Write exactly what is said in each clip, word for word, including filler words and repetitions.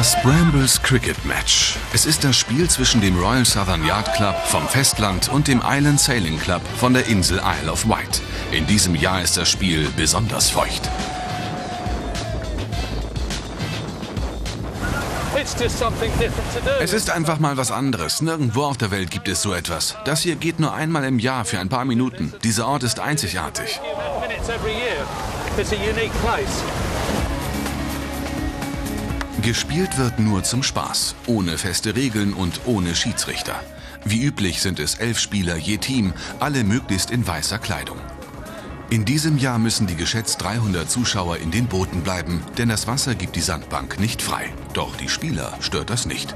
Das Brambles Cricket Match. Es ist das Spiel zwischen dem Royal Southern Yacht Club vom Festland und dem Island Sailing Club von der Insel Isle of Wight. In diesem Jahr ist das Spiel besonders feucht. Es ist einfach mal was anderes. Nirgendwo auf der Welt gibt es so etwas. Das hier geht nur einmal im Jahr für ein paar Minuten. Dieser Ort ist einzigartig. Gespielt wird nur zum Spaß, ohne feste Regeln und ohne Schiedsrichter. Wie üblich sind es elf Spieler je Team, alle möglichst in weißer Kleidung. In diesem Jahr müssen die geschätzt dreihundert Zuschauer in den Booten bleiben, denn das Wasser gibt die Sandbank nicht frei. Doch die Spieler stört das nicht.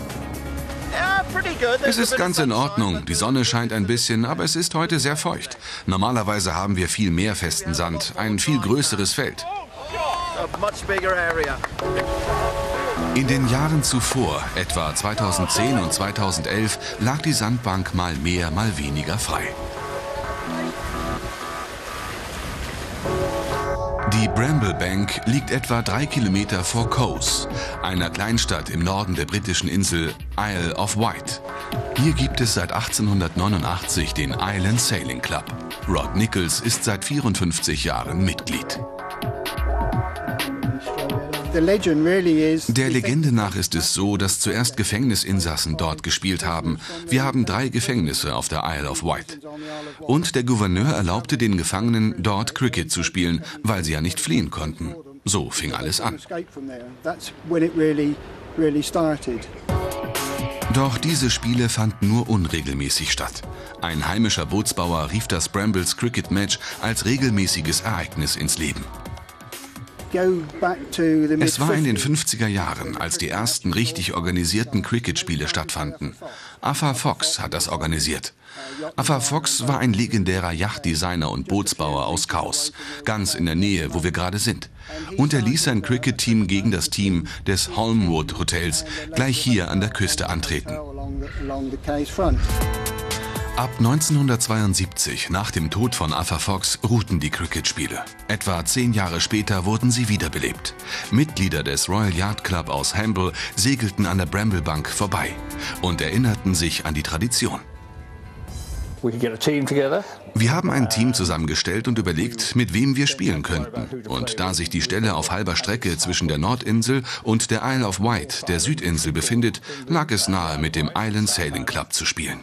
Es ist ganz in Ordnung, die Sonne scheint ein bisschen, aber es ist heute sehr feucht. Normalerweise haben wir viel mehr festen Sand, ein viel größeres Feld. In den Jahren zuvor, etwa zweitausendzehn und zweitausendelf, lag die Sandbank mal mehr, mal weniger frei. Die Bramble Bank liegt etwa drei Kilometer vor Cowes, einer Kleinstadt im Norden der britischen Insel Isle of Wight. Hier gibt es seit achtzehnhundertneunundachtzig den Island Sailing Club. Rod Nichols ist seit vierundfünfzig Jahren Mitglied. Der Legende nach ist es so, dass zuerst Gefängnisinsassen dort gespielt haben. Wir haben drei Gefängnisse auf der Isle of Wight. Und der Gouverneur erlaubte den Gefangenen, dort Cricket zu spielen, weil sie ja nicht fliehen konnten. So fing alles an. Doch diese Spiele fanden nur unregelmäßig statt. Ein heimischer Bootsbauer rief das Brambles Cricket Match als regelmäßiges Ereignis ins Leben. Es war in den fünfziger Jahren, als die ersten richtig organisierten Cricket-Spiele stattfanden. Arthur Fox hat das organisiert. Arthur Fox war ein legendärer Yachtdesigner und Bootsbauer aus Cowes, ganz in der Nähe, wo wir gerade sind. Und er ließ sein Cricket-Team gegen das Team des Holmwood Hotels gleich hier an der Küste antreten. Ab neunzehnhundertzweiundsiebzig, nach dem Tod von Arthur Fox, ruhten die Cricket-Spiele. Etwa zehn Jahre später wurden sie wiederbelebt. Mitglieder des Royal Yacht Club aus Hamble segelten an der Bramble Bank vorbei und erinnerten sich an die Tradition. Wir haben ein Team zusammengestellt und überlegt, mit wem wir spielen könnten. Und da sich die Stelle auf halber Strecke zwischen der Nordinsel und der Isle of Wight, der Südinsel, befindet, lag es nahe, mit dem Island Sailing Club zu spielen.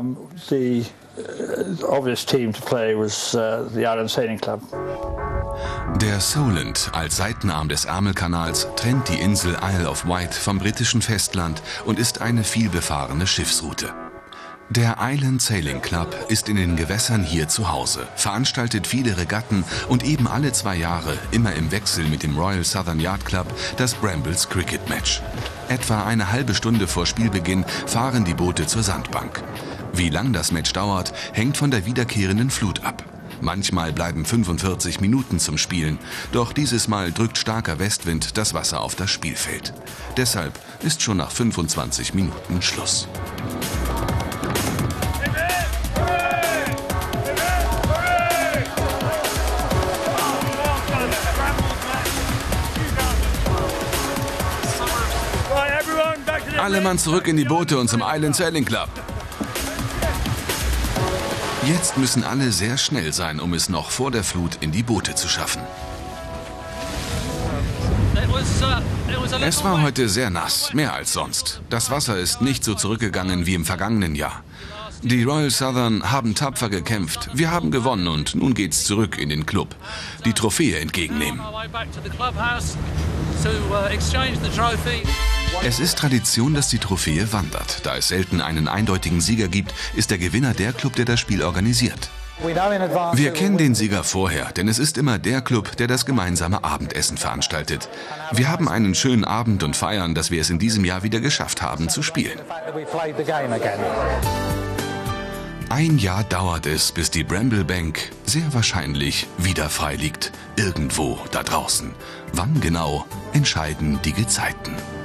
Der Solent als Seitenarm des Ärmelkanals trennt die Insel Isle of Wight vom britischen Festland und ist eine vielbefahrene Schiffsroute. Der Island Sailing Club ist in den Gewässern hier zu Hause, veranstaltet viele Regatten und eben alle zwei Jahre, immer im Wechsel mit dem Royal Southern Yacht Club, das Brambles Cricket Match. Etwa eine halbe Stunde vor Spielbeginn fahren die Boote zur Sandbank. Wie lang das Match dauert, hängt von der wiederkehrenden Flut ab. Manchmal bleiben fünfundvierzig Minuten zum Spielen, doch dieses Mal drückt starker Westwind das Wasser auf das Spielfeld. Deshalb ist schon nach fünfundzwanzig Minuten Schluss. Alle Mann zurück in die Boote und zum Island Sailing Club. Jetzt müssen alle sehr schnell sein, um es noch vor der Flut in die Boote zu schaffen. Es war heute sehr nass, mehr als sonst. Das Wasser ist nicht so zurückgegangen wie im vergangenen Jahr. Die Royal Southern haben tapfer gekämpft. Wir haben gewonnen und nun geht's zurück in den Club. Die Trophäe entgegennehmen. Es ist Tradition, dass die Trophäe wandert. Da es selten einen eindeutigen Sieger gibt, ist der Gewinner der Club, der das Spiel organisiert. Wir kennen den Sieger vorher, denn es ist immer der Club, der das gemeinsame Abendessen veranstaltet. Wir haben einen schönen Abend und feiern, dass wir es in diesem Jahr wieder geschafft haben, zu spielen. Ein Jahr dauert es, bis die Bramble Bank sehr wahrscheinlich wieder frei liegt. Irgendwo da draußen. Wann genau, entscheiden die Gezeiten.